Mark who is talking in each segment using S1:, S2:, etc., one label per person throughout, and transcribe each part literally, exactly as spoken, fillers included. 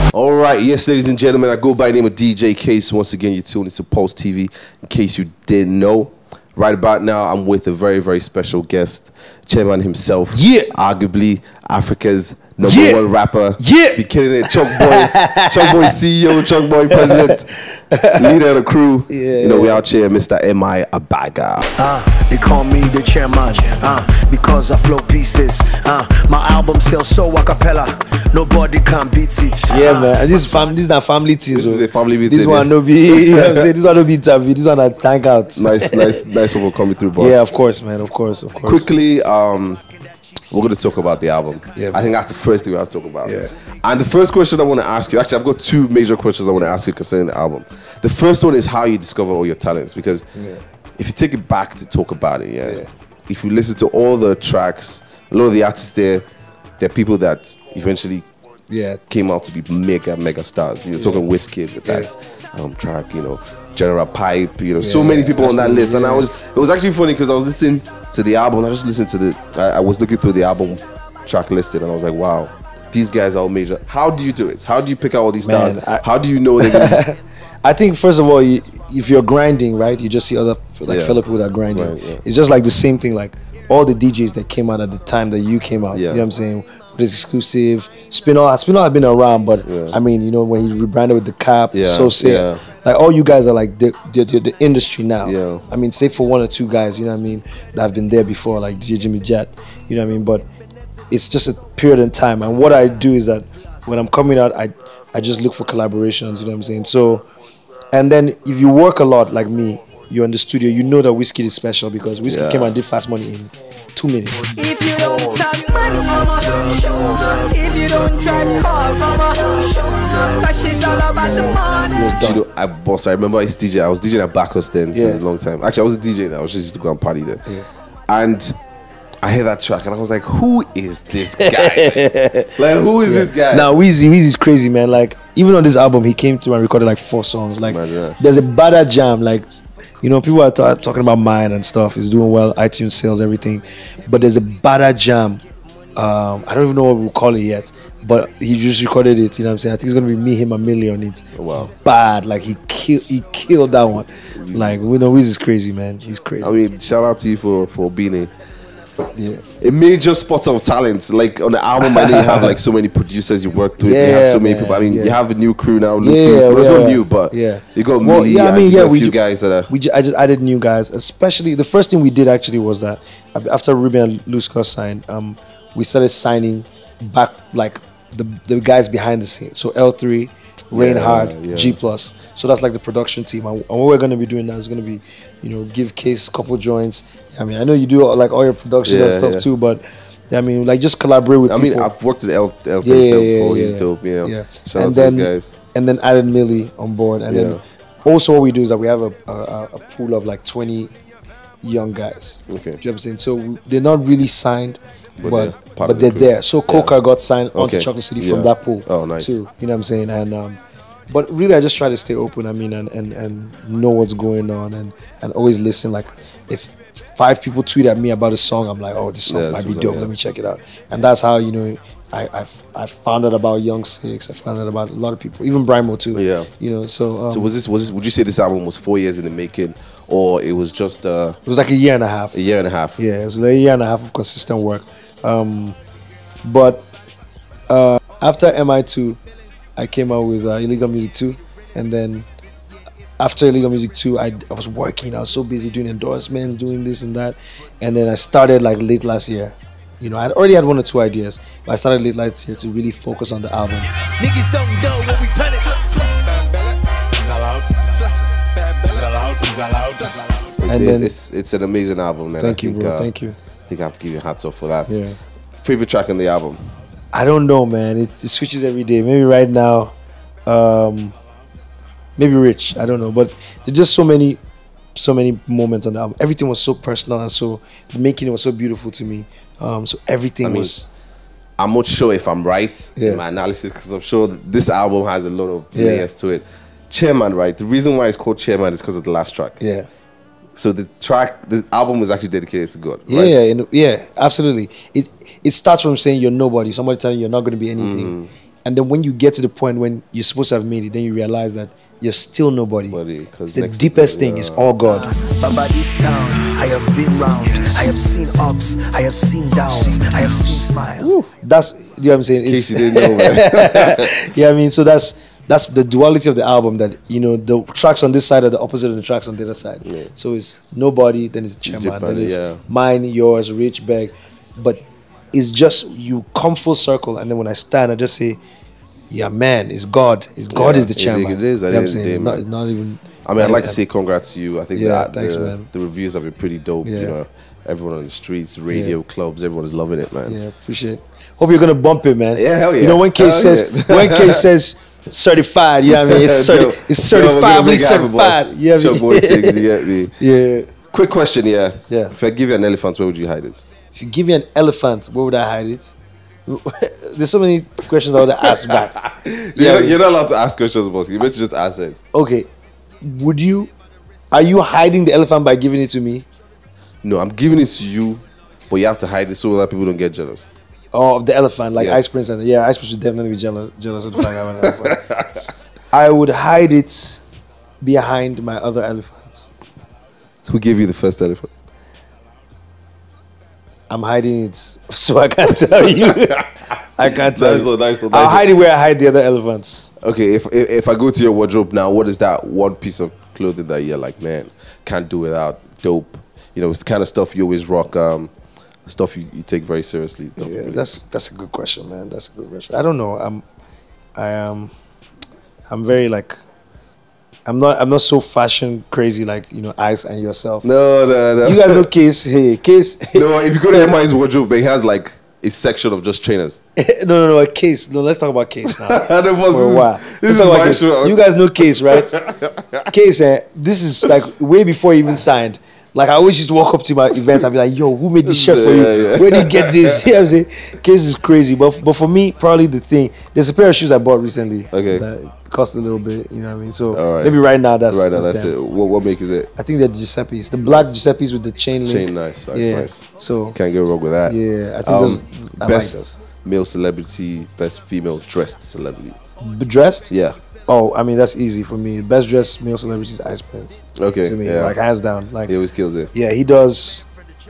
S1: All right, yes, ladies and gentlemen, I go by the name of D J Case. Once again, you're tuned into Pulse T V. In case you didn't know, right about now, I'm with a very, very special guest, Chairman himself.
S2: Yeah.
S1: Arguably Africa's number
S2: Yeah.
S1: one rapper.
S2: Yeah.
S1: Be killing it. Chuck Boy, Chuck Boy C E O, Chuck Boy President, leader of the crew.
S2: Yeah.
S1: You know, we out here, Mister M I Abaga.
S3: Uh, they call me the chairman, uh, because I flow pieces. Uh, my album sells so a cappella, nobody can beat it.
S2: Yeah, man. And this is fam- this is not family teas.
S1: This is a family
S2: This
S1: meeting,
S2: one
S1: yeah.
S2: no be. You know what I'm saying? This one no be interview. This one a thank out.
S1: Nice, nice, nice people coming through, boss.
S2: Yeah, of course, man. Of course, of course.
S1: Quickly, um, we're going to talk about the album.
S2: Yeah,
S1: I think that's the first thing we have to talk about.
S2: Yeah.
S1: And the first question I want to ask you, actually, I've got two major questions I want to ask you concerning the album. The first one is how you discover all your talents, because
S2: Yeah.
S1: if you take it back to talk about it, yeah,
S2: Yeah.
S1: if you listen to all the tracks, a lot of the artists there, they're people that eventually
S2: Yeah.
S1: came out to be mega, mega stars. You're talking Wizkid with that um, track, you know, General Pipe, you know, so
S2: Yeah,
S1: many people on that
S2: absolutely,
S1: list. And I
S2: yeah.
S1: was, it was actually funny because I was listening to the album. I just listened to the, I, I was looking through the album track listed, and I was like, wow, these guys are all major. How do you do it? How do you pick out all these
S2: Man,
S1: stars?
S2: I-
S1: How do you know they're gonna be-
S2: I think first of all, you, if you're grinding, right, you just see other like
S1: Yeah.
S2: fellow people that are grinding.
S1: Right, yeah.
S2: It's just like the same thing. Like all the D Js that came out at the time that you came out.
S1: Yeah.
S2: You know what I'm saying? With his exclusive, Spinall. Spinall had been around, but
S1: Yeah.
S2: I mean, you know, when he rebranded with the Cap,
S1: Yeah,
S2: so sick.
S1: yeah.
S2: Like all you guys are like the, the, the, the industry now.
S1: Yeah.
S2: I mean, save for one or two guys, you know what I mean, that have been there before, like D J Jimmy Jet. You know what I mean? But it's just a period in time. And what I do is that when I'm coming out, I I just look for collaborations. You know what I'm saying? So. And then if you work a lot like me, you're in the studio, you know that Wizkid is special because Wizkid
S1: Yeah.
S2: came and did Fast Money in two minutes.
S4: If you don't talk money, mama, if you don't drive cars, mama, cause she's all about the money.
S1: you know, I boss. I remember I was D J. I was DJing at Bacchus then. This
S2: Yeah.
S1: is a long time. Actually, I was a D J then. I was just used to go and party there. And I heard that track and I was like, who is this guy? like, who is this guy?
S2: Now Weezy, Weezy's crazy, man. Like even on this album, he came through and recorded like four songs. Like
S1: Man, yeah.
S2: there's a bada jam. Like you know, people are ta- talking about mine and stuff. It's doing well, iTunes sales, everything. But there's a bada jam. Um, I don't even know what we'll call it yet. But he just recorded it. You know what I'm saying? I think it's gonna be me, him, and Millie on it.
S1: Oh, wow.
S2: Bad. Like he killed. He killed that one. Like we know Weezy's crazy, man. He's crazy.
S1: I mean, shout out to you for, for being a,
S2: yeah.
S1: a major spot of talent. Like on the album, I know you have like so many producers you worked with. you have
S2: Yeah,
S1: so many
S2: man,
S1: people. I mean,
S2: yeah.
S1: you have a new crew now. Luke,
S2: Yeah,
S1: well, it's
S2: yeah,
S1: not
S2: yeah.
S1: new, but
S2: Yeah.
S1: you got
S2: Well,
S1: me.
S2: yeah, I
S1: and
S2: mean,
S1: you
S2: yeah,
S1: got a
S2: we
S1: few
S2: ju-
S1: guys that are.
S2: We ju- I just added new guys, especially the first thing we did actually was that after Ruby and Luz got signed, um, we started signing back like the the guys behind the scenes. So L three, Reinhard,
S1: yeah.
S2: G plus. So that's like the production team. And, and what we're gonna be doing now is gonna be, you know, give Case a couple joints. I mean, I know you do all, like all your production and
S1: Yeah,
S2: stuff
S1: yeah.
S2: too, but I mean, like just collaborate with
S1: I mean,
S2: people.
S1: I've worked with L L
S2: yeah, yeah, yeah,
S1: before.
S2: yeah,
S1: He's
S2: yeah.
S1: dope. Yeah.
S2: yeah.
S1: Shout
S2: and
S1: out
S2: then
S1: to these guys.
S2: and then added Millie on board, and
S1: Yeah.
S2: then also what we do is that we have a a, a pool of like twenty young guys.
S1: Okay.
S2: Do you know what I'm saying? So we, they're not really signed,
S1: But
S2: but
S1: they're
S2: but,
S1: part of the
S2: they're
S1: group.
S2: there. So Coca got signed onto
S1: Okay.
S2: Chocolate City
S1: Yeah.
S2: from that pool.
S1: Oh, nice.
S2: Too. You know what I'm saying? And um, but really, I just try to stay open. I mean, and and and know what's going on, and and always listen. Like if five people tweet at me about a song, I'm like, oh, this song
S1: Yeah,
S2: might be
S1: this
S2: dope.
S1: one, yeah.
S2: Let me check it out. And that's how you know. I, I I found out about Young Six. I found out about a lot of people, even Brimo too.
S1: Yeah.
S2: You know, so um,
S1: So was this was this? Would you say this album was four years in the making, or it was just uh,
S2: it was like a year and a half.
S1: a year and a half?
S2: Yeah, it was like a year and a half of consistent work. Um, but uh, after M I two, I came out with uh, Illegal Music two, and then after Illegal Music two, I, I was working. I was so busy doing endorsements, doing this and that, and then I started like late last year. You know, I already had one or two ideas, but I started late last year to really focus on the album.
S3: Niggas don't know what we done it.
S1: It's,
S2: And then-
S1: it's it's an amazing album, man.
S2: Thank
S1: I
S2: you,
S1: think,
S2: bro.
S1: uh,
S2: Thank you.
S1: I think I have to give you hats off for that.
S2: Yeah.
S1: Favorite track on the album?
S2: I don't know, man. It, it switches every day. Maybe right now, um, maybe Rich. I don't know, but there's just so many, so many moments on the album. Everything was so personal and so the making it was so beautiful to me. Um, so everything
S1: I mean,
S2: was.
S1: I'm not sure if I'm right
S2: Yeah.
S1: in my analysis because I'm sure that this album has a lot of
S2: Yeah.
S1: layers to it. Chairman, right? The reason why it's called Chairman is because of the last track.
S2: Yeah.
S1: So the track, the album was actually dedicated to God.
S2: Yeah,
S1: right?
S2: yeah, and- yeah, absolutely. It it starts from saying you're nobody. Somebody telling you you're not going to be anything, And then when you get to the point when you're supposed to have made it, then you realize that you're still nobody.
S1: Nobody, 'cause
S2: It's the
S1: next-
S2: deepest thing is all God.
S3: But by this town, I have been round. I have seen ups, I have seen downs, I have seen smiles.
S2: That's, you know what I'm saying?
S1: In case
S2: It's-
S1: you didn't know, man.
S2: yeah, I mean, so that's that's the duality of the album, that, you know, the tracks on this side are the opposite of the tracks on the other side. So it's nobody, then it's Chairman,
S1: Japan,
S2: then it's
S1: yeah.
S2: mine, yours, Rich Beg. But it's just, you come full circle, and then when I stand, I just say, yeah, man, it's God. It's God
S1: Yeah,
S2: is the
S1: it-
S2: chairman.
S1: it is,
S2: You
S1: at
S2: know what
S1: the
S2: I'm saying?
S1: end
S2: It's
S1: of the
S2: not,
S1: day,
S2: it's not even.
S1: I mean, I'd like to
S2: not-
S1: say congrats to you. I think
S2: Yeah,
S1: that
S2: thanks,
S1: the,
S2: man.
S1: the reviews have been pretty dope.
S2: Yeah.
S1: You know, everyone on the streets, radio,
S2: Yeah.
S1: clubs, everyone is loving it, man.
S2: Yeah, appreciate it. Hope you're gonna bump it, man.
S1: Yeah, hell
S2: You
S1: yeah.
S2: know, when Case
S1: Hell
S2: says,
S1: yeah.
S2: when Case says certified, you know what I mean? It's, certi-
S1: Dope.
S2: it's
S1: Yo, we're gonna
S2: certifiably
S1: make it happen, boss.
S2: certified. You know what I
S1: Chuck boy
S2: mean?
S1: things, you get me?
S2: Yeah.
S1: Quick question, yeah.
S2: Yeah.
S1: If I give you an elephant, where would you hide it?
S2: If you give me an elephant, where would I hide it? There's so many questions I would ask back.
S1: Yeah, you're not allowed to ask questions, boss. You better just ask it.
S2: Okay, would you? Are you hiding the elephant by giving it to me?
S1: No, I'm giving it to you, but you have to hide it so that people don't get jealous.
S2: Or of the elephant, like
S1: Yes.
S2: Ice Prince? And yeah, Ice Prince would definitely be jealous, jealous of the fact I have an elephant. I would hide it behind my other elephants.
S1: Who gave you the first elephant?
S2: I'm hiding it, so I can't tell you. I can't tell
S1: Nice
S2: you.
S1: one, nice one,
S2: I'll
S1: nice one.
S2: hide it where I hide the other elephants.
S1: Okay, if, if if I go to your wardrobe now, what is that one piece of clothing that you're like, man, can't do without? Dope. You know, it's the kind of stuff you always rock. Um, stuff you, you take very seriously. Stuff you
S2: Yeah,
S1: really-
S2: that's that's a good question, man. That's a good question. I don't know. I'm, I am, I'm very like, I'm not I'm not so fashion crazy like, you know, Ice and yourself.
S1: no, no, no.
S2: You guys know Case. Hey, Case.
S1: No, if you go to M I's wardrobe, he has like a section of just trainers.
S2: no, no, no. A Case. No, let's talk about Case now.
S1: No, boss,
S2: For a while.
S1: This
S2: Let's
S1: is
S2: talk about
S1: my
S2: Case.
S1: show.
S2: You guys know Case, right? Case. Eh, this is like way before he even signed. Like I always used to walk up to my events and be like, "Yo, who made this shirt for you?
S1: Yeah, yeah.
S2: Where did you get this?" You know what I'm saying? Case is crazy, but but for me, probably the thing. There's a pair of shoes I bought recently.
S1: Okay.
S2: That cost a little bit. You know what I mean? So
S1: All right.
S2: maybe right now that's
S1: Right now,
S2: that's,
S1: that's
S2: them.
S1: it. What, what make is it?
S2: I think they're Giuseppe's, the black Giuseppe's with the chain link.
S1: Chain, nice, nice,
S2: yeah.
S1: nice.
S2: So
S1: Can't go wrong with that.
S2: yeah, I think
S1: Um,
S2: those. I like
S1: best
S2: those.
S1: male celebrity, best female dressed celebrity.
S2: B- Dressed?
S1: Yeah.
S2: Oh, I mean that's easy for me. Best dressed male celebrity is Ice Prince.
S1: Okay,
S2: To me,
S1: yeah.
S2: like hands down. Like
S1: He always kills it.
S2: yeah, he does.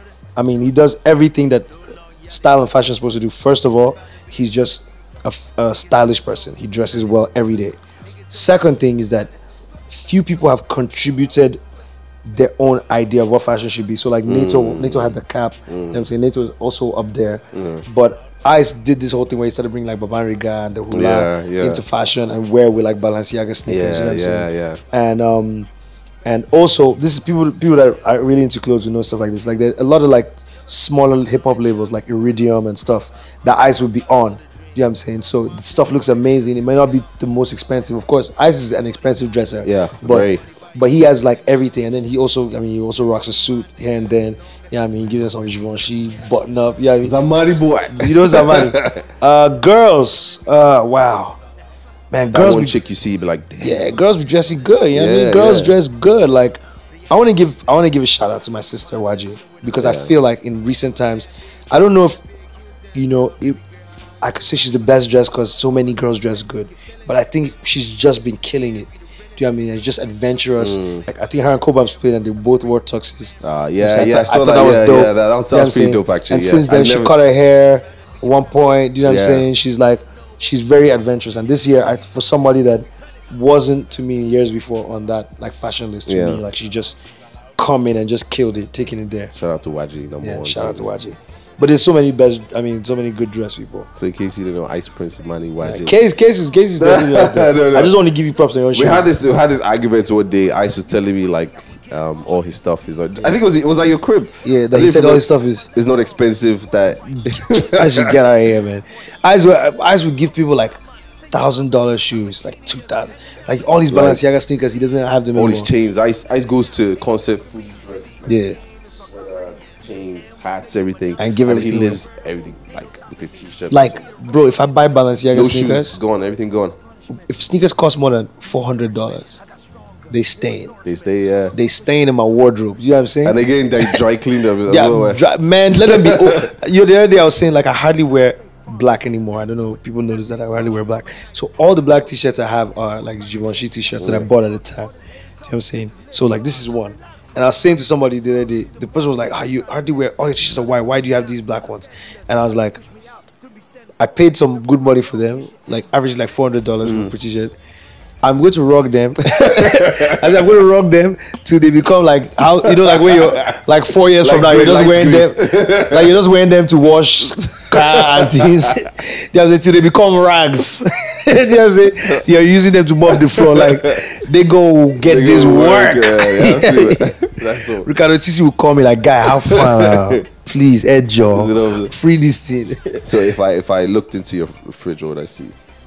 S2: I mean, he does everything that style and fashion is supposed to do. First of all, he's just a, f- a stylish person. He dresses well every day. Second thing is that few people have contributed their own idea of what fashion should be. So like NATO,
S1: Mm.
S2: NATO had the cap. You know what I'm saying? NATO is also up there. But Ice did this whole thing where he started bringing like Babariga and the hula
S1: Yeah, yeah.
S2: into fashion and wear with like Balenciaga sneakers.
S1: Yeah,
S2: you know what I'm
S1: yeah,
S2: saying?
S1: yeah.
S2: And um and also this is people people that are really into clothes who know stuff like this. Like there's a lot of like smaller hip hop labels like Iridium and stuff that Ice would be on. You know what I'm saying? So the stuff looks amazing. It might not be the most expensive. Of course, Ice is an expensive dresser.
S1: Yeah,
S2: but
S1: very.
S2: but he has like everything. And then he also, I mean, he also rocks a suit here and then. Yeah, I mean, he gives us some Givenchy button up. Yeah, I mean,
S1: Zamari boy.
S2: you know Zamani. uh, girls, uh, wow, man,
S1: That
S2: girls
S1: one
S2: be
S1: chick you see, be like, damn.
S2: yeah, girls be dressing good. You know what I
S1: Yeah,
S2: mean? Girls
S1: yeah.
S2: dress good. Like, I want to give, I want to give a shout out to my sister Waji because I feel like in recent times, I don't know if, you know, it, I could say she's the best dressed because so many girls dress good, but I think she's just been killing it. Do you know what I mean? It's just adventurous. Like I think her and Kobam's played and they both wore tuxes.
S1: Ah, yeah,
S2: Which
S1: yeah, I
S2: I,
S1: saw
S2: thought
S1: that,
S2: that was
S1: yeah,
S2: dope.
S1: yeah, that- that was- that
S2: You know
S1: was
S2: what I'm
S1: pretty
S2: saying?
S1: dope, actually,
S2: And
S1: yeah.
S2: since then,
S1: I've
S2: she
S1: never-
S2: cut her hair at one point. Do you know what
S1: Yeah.
S2: I'm saying? She's like, she's very adventurous. And this year, I, for somebody that wasn't to me years before on that like fashion list, to
S1: Yeah.
S2: me, like she just come in and just killed it, taking it there.
S1: Shout out to Waji, number
S2: Yeah,
S1: one.
S2: shout out to Waji. But there's so many best, I mean, so many good dressed people.
S1: So in case you didn't know, Ice Prince, Imani, Waji.
S2: Case, cases, cases. definitely up there.
S1: No, no.
S2: I just want to give you props on your
S1: We
S2: show.
S1: had this, we had this argument one day. Ice was telling me like, um, all his stuff is not. I think it was it was at your crib.
S2: Yeah,
S1: I
S2: that he
S1: think
S2: said
S1: it
S2: all
S1: was-
S2: his stuff is.
S1: It's not expensive. That
S2: I should get out of here, man. Eyes would, eyes would give people like thousand dollar shoes, like two thousand, like all these
S1: Like-
S2: Balenciaga sneakers. He doesn't have them
S1: all
S2: anymore.
S1: these chains. Ice Ice goes to concert, food, dress, like,
S2: Yeah,
S1: sweater, chains, hats, everything,
S2: And give
S1: he
S2: everything
S1: lives everything like with the t-shirt.
S2: like bro, if I buy Balenciaga
S1: no
S2: sneakers,
S1: shoes, gone, everything gone.
S2: if sneakers cost more than four hundred dollars, they stain.
S1: They stay, yeah.
S2: They stain in my wardrobe. You know what I'm saying?
S1: And again, they dry clean them as
S2: yeah,
S1: well. eh?
S2: dry, man, let them be. Oh, you know, the other day I was saying like I hardly wear black anymore. I don't know. People notice that I rarely wear black. So all the black t-shirts I have are like Givenchy t-shirts that I bought at the time. You know what I'm saying? So like this is one. And I was saying to somebody the other day, the person was like, "How you? How do you wear all your t-shirts are white? Why do you have these black ones?" And I was like, I paid some good money for them, like average like four hundred dollars mm. for a t-shirt. I'm going to rock them. As I'm going to rock them till they become like how you know, like when you're like four years like from now, you're just wearing screen. them, like you're just wearing them to wash car and things. You know, till they become rags. You know what I'm saying? You're using them to mop the floor. Like they go get they this work. work. Yeah, yeah, that's all. Ricardo Tisi will call me like, "Guy, how far? Uh, please, Ed Joe, free this thing."
S1: So if I if I looked into your fridge, what would I see?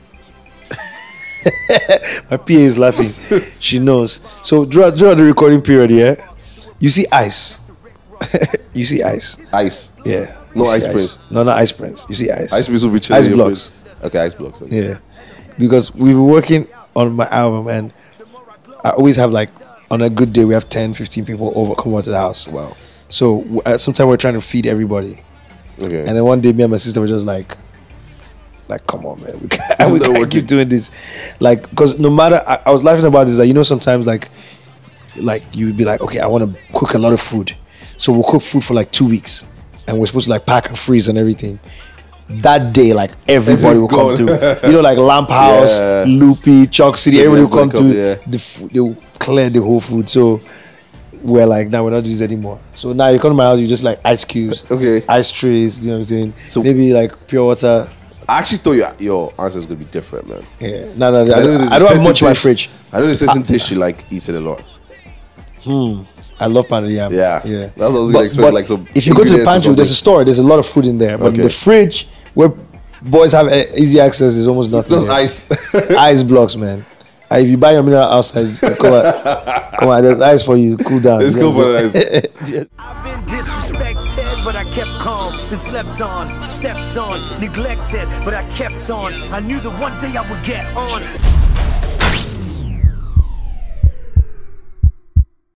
S2: My P A is laughing. She knows. So throughout, throughout the recording period, yeah, you see ice. You see ice.
S1: Ice.
S2: Yeah.
S1: No ice prince.
S2: No, not ice prince. You see ice.
S1: Ice prince will be chilling.
S2: Ice blocks.
S1: Okay, ice blocks. Okay.
S2: Yeah. Because we were working on my album, and I always have like on a good day we have ten, fifteen people over come over to the house.
S1: Wow.
S2: So uh, sometimes we're trying to feed everybody.
S1: Okay.
S2: And then one day me and my sister were just like. Like, come on, man. We can't, we can't keep doing this. Like, because no matter, I, I was laughing about this, that, you know, sometimes, like, like you would be like, okay, I want to cook a lot of food. So we'll cook food for like two weeks. And we're supposed to like pack and freeze and everything. That day, like, everybody will come through. You know, like Lamp House, yeah. Loopy, Chalk City, everybody will come through. Yeah. The food, they will clear the whole food. So we're like, now nah, we're not doing this anymore. So now you come to my house, you just like ice cubes,
S1: okay,
S2: ice trays, you know what I'm saying? So maybe like pure water.
S1: I actually thought your, your answers would be different, man.
S2: Yeah, no, no, no I, I, I don't have much in my fridge.
S1: I know there's a certain dish you like eating a lot.
S2: Hmm. I love pounded yam.
S1: Yeah,
S2: yeah.
S1: That's what I was gonna expect. Like, so
S2: if you go to the pantry, there's a store. There's a lot of food in there, but okay. in the fridge where boys have easy access, there's almost nothing.
S1: Just ice,
S2: ice blocks, man. Uh, if you buy your mineral outside, come on, come on. There's ice for you. Cool down.
S1: It's cool for ice.
S3: I've been disrespected, but I kept calm. Been slept on, stepped on, neglected, but I kept on. I knew that one day I would get on.